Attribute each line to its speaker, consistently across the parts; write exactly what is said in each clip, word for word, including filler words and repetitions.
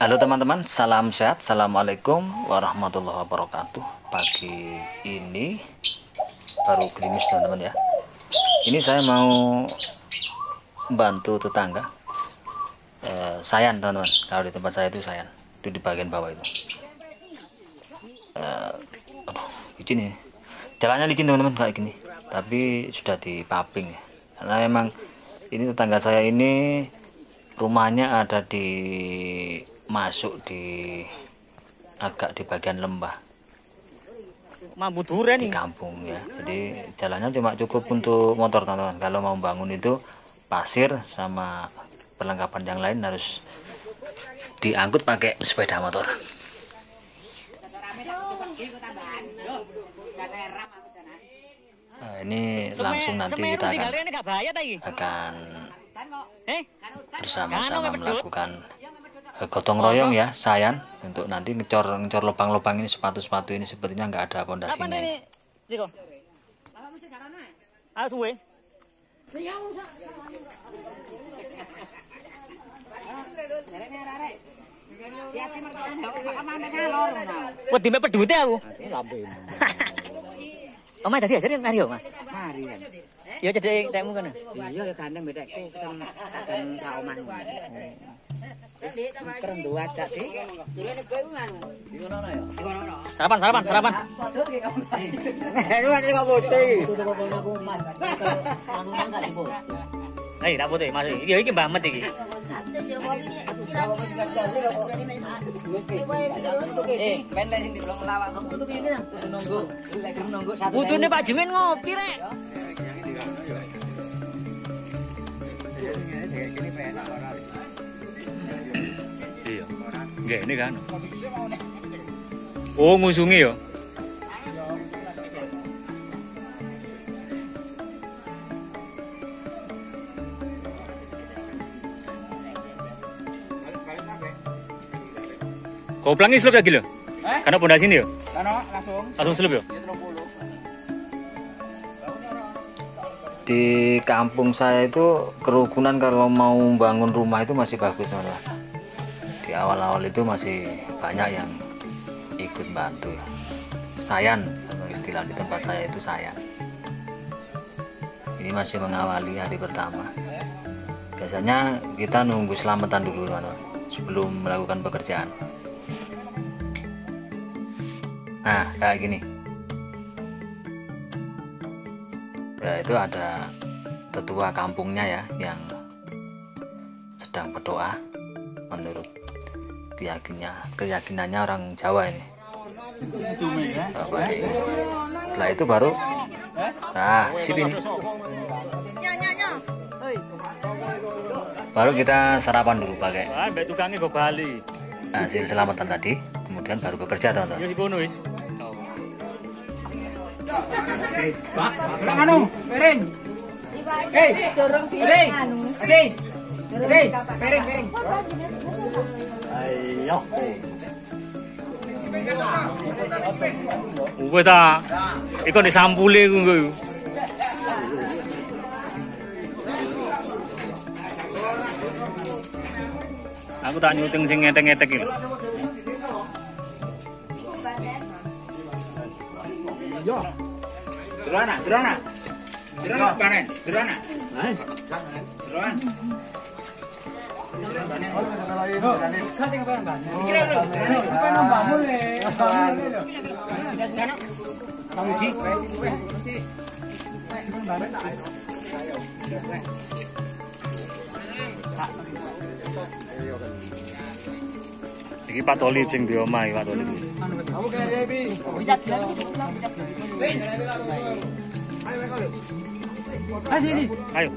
Speaker 1: Halo teman-teman, salam sehat, assalamualaikum warahmatullahi wabarakatuh. Pagi ini baru gerimis teman-teman ya. Ini saya mau bantu tetangga. Eh, sayan teman-teman, kalau di tempat saya itu sayan, itu di bagian bawah itu. Eh, aduh, licin ya. Jalannya licin teman-teman kayak gini, tapi sudah dipaping ya. Karena memang ini tetangga saya ini rumahnya ada di masuk di agak di bagian lembah di kampung ya, jadi jalannya cuma cukup untuk motor teman-teman. Kalau mau bangun itu pasir sama perlengkapan yang lain harus diangkut pakai sepeda motor. Nah, ini langsung nanti kita akan, akan bersama-sama melakukan gotong royong ya, sayan, untuk nanti ngecor ngecor lubang-lubang ini. Sepatu-sepatu ini sepertinya nggak ada pondasinya.
Speaker 2: Wedi mek pedute aku. Omah dadi ajare mari omah. Mari. Ya cedhek tekmu kono. Iya ya gandeng bedekku seken seken sak omah. Keren dua aja sih. Sarapan, sarapan, sarapan. Lu ada kok putih. Hei, tak putih, masuk. Iki iki Mbak Met iki. Eh, ben lek di belum lawak. Nunggu. Nunggu satu. Putune Pak Jimin ngopi rek. Iya. Nggih, ini kan. Oh, ngusungi ya. Kau pelangi selip lagi loh? Eh? Karena pondasi ini ya? Karena langsung. Langsung selip ya?
Speaker 1: Di kampung saya itu kerukunan kalau mau bangun rumah itu masih bagus teman-teman. Di awal-awal itu masih banyak yang ikut bantu ya. Sayan, istilah di tempat saya itu sayan. Ini masih mengawali hari pertama. Biasanya kita nunggu selamatan dulu teman-teman sebelum melakukan pekerjaan. Nah, kayak gini. Ya, itu ada tetua kampungnya ya yang sedang berdoa menurut keyakinannya keyakinannya orang Jawa ini. Bapak ini. Setelah itu baru nah sip ini. Baru kita sarapan dulu pakai hasil selamatan tadi, kemudian baru bekerja teman-teman.
Speaker 3: Pak, anu, piring. Hei, piring. Hei. Hei, piring, piring. Ayo.
Speaker 2: Wes ta. Iku nek sampule ku nggo. Aku tak nyuting sing ngetek-ngetek iki.
Speaker 3: Yo. Serana, serana. Serana panen, serana. Hai. Serana.
Speaker 2: Iki Pak Toli sing di omah iki Pak Toli. Ayo.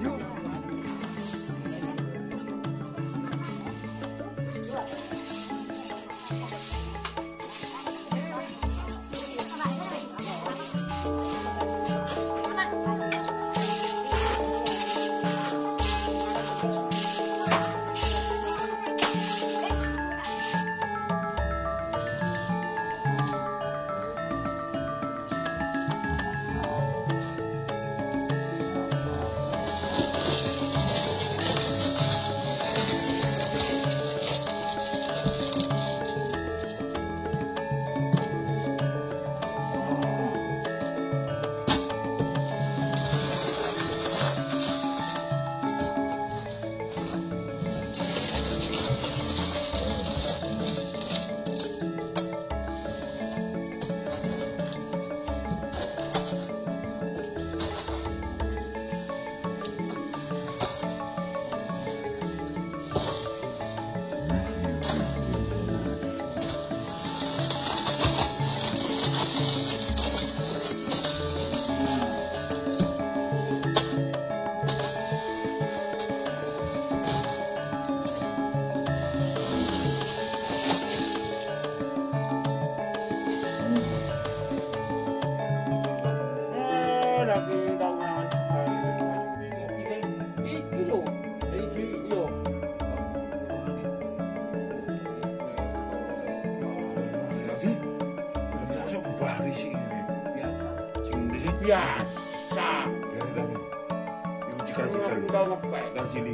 Speaker 4: biasa.
Speaker 5: Yang cikar-cikar.
Speaker 4: Enggak ngepek.
Speaker 5: Dari sini.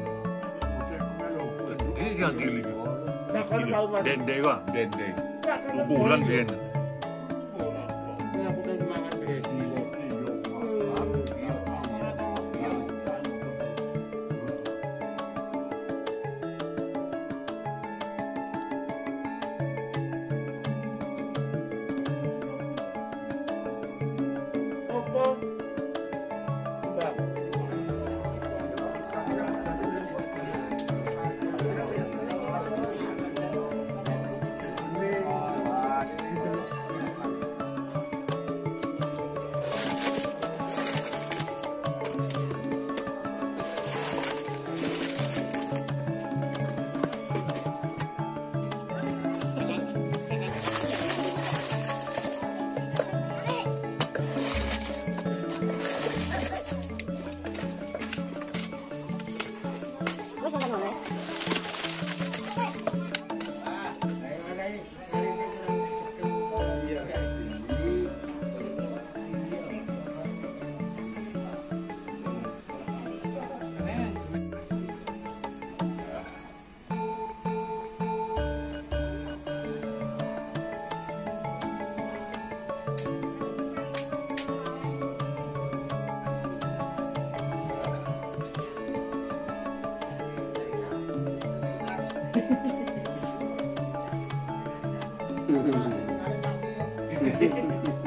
Speaker 6: Ini yang cilik.
Speaker 4: Nah, kan tahu kan.
Speaker 6: Dende kok.
Speaker 5: Dendeng.
Speaker 6: Bulan biyen.
Speaker 4: Aku tuh semangat deh. Apa? Mbak. Hehehe